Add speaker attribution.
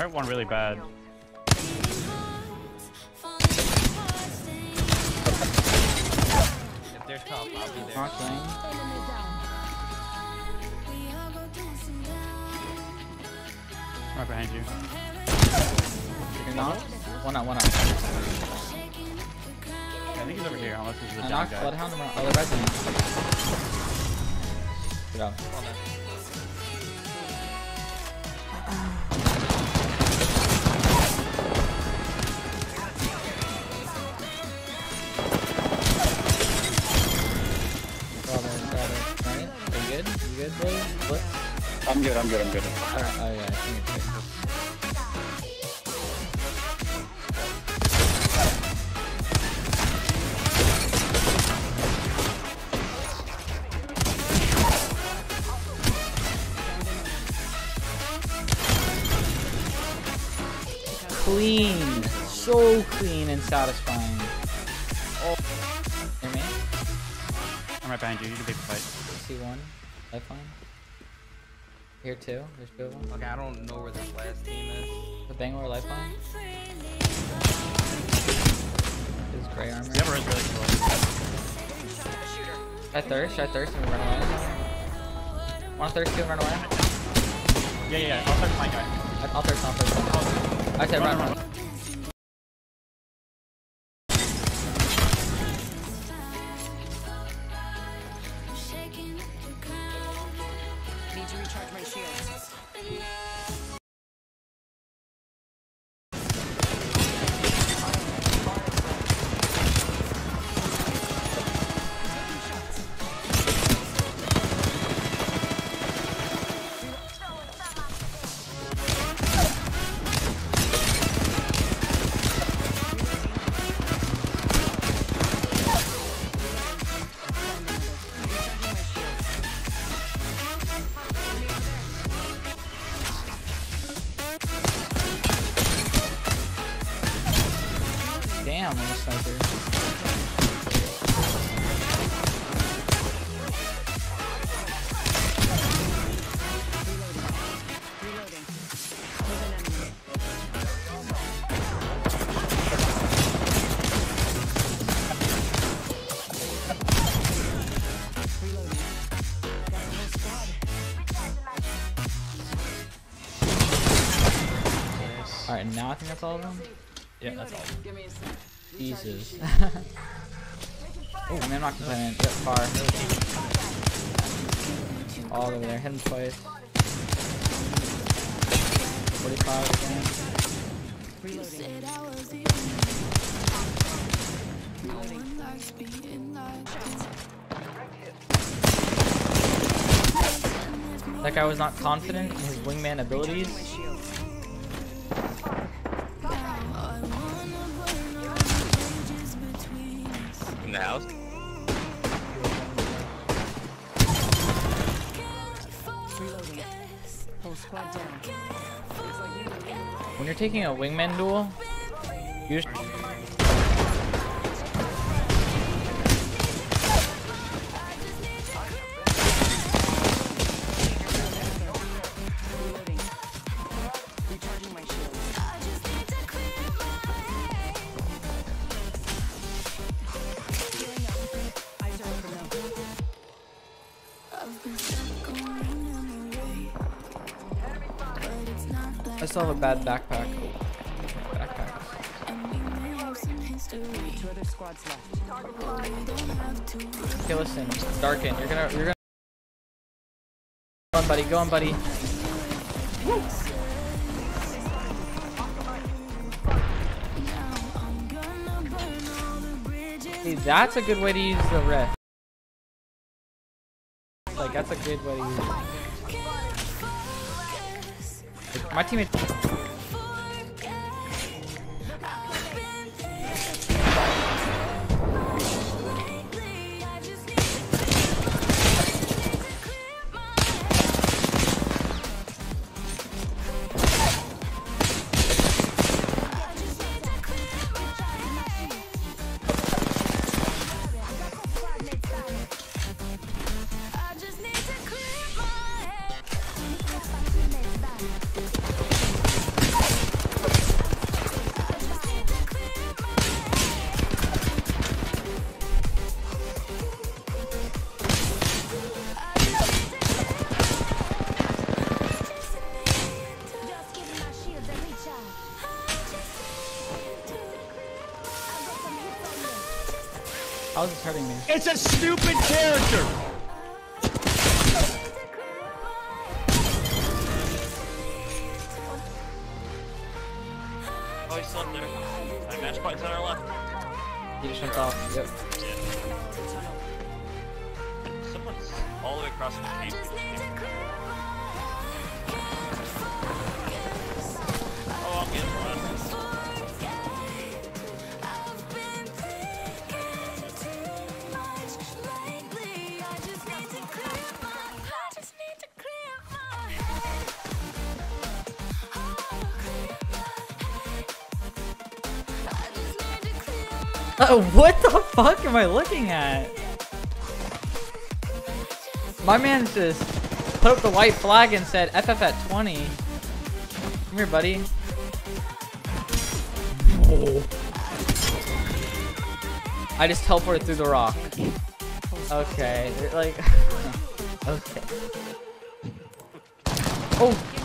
Speaker 1: hurt one really bad.
Speaker 2: If they're top, I'll be there.
Speaker 3: Knocked lane.
Speaker 1: Right behind you.
Speaker 3: You're knocked. One out, one out.
Speaker 1: Yeah, I think he's over here, unless he's the
Speaker 3: I
Speaker 1: down
Speaker 3: knocked
Speaker 1: guy.
Speaker 3: Bloodhound around. Oh, they're resident. Good job.
Speaker 2: Well done.
Speaker 3: Got it. Right? Are you good? You good, boy? What?
Speaker 4: I'm good.
Speaker 3: Alright, oh yeah, I think it's good. Clean! So clean and satisfying. Oh. Hear me?
Speaker 1: I'm right behind you. You can take the fight.
Speaker 3: See one. Lifeline. Here two. There's two of them.
Speaker 2: Okay, I don't know where this last team is.
Speaker 3: The Bangalore lifeline. His gray armor.
Speaker 1: The other is really close.
Speaker 3: Should I thirst and run away? Want to thirst two and run away?
Speaker 1: Yeah. I'll start my guy.
Speaker 3: I'll thirst. I said run.
Speaker 5: Need to recharge my shields.
Speaker 3: Damn, I'm a sniper.
Speaker 5: Reloading. There's an enemy. Reloading. Got a whole squad.
Speaker 3: Alright, now I think that's all of them.
Speaker 1: Yeah, that's all.
Speaker 5: Give me a sec.
Speaker 3: Jesus. Oh, I'm not complaining. Get far. All over there. Hit him twice. 45 again.
Speaker 5: Reloading.
Speaker 3: That guy was not confident in his wingman abilities.
Speaker 5: My shields.
Speaker 4: In the house.
Speaker 5: Reloading. Whole squad down.
Speaker 3: When you're taking a wingman duel, you just
Speaker 5: Reloading. Recharging my shields. Healing up. Eyes are open now.
Speaker 3: I still have a bad backpack. Backpack.
Speaker 5: Two other squads left.
Speaker 3: Okay, listen, Darken, you're gonna go on, buddy, go on, buddy. Hey, that's a good way to use the ref. Like, that's a good way to use it. Like, my teammate. How is this hurting me?
Speaker 1: It's a stupid character!
Speaker 6: Oh, he's still up there. That match points on our left.
Speaker 3: He just jumped off. Yep.
Speaker 6: Someone's all the way across the cave. Oh, I'm getting run.
Speaker 3: What the fuck am I looking at? My man just put up the white flag and said FF at 20. Come here, buddy. Oh. I just teleported through the rock. Okay, like, okay. Oh.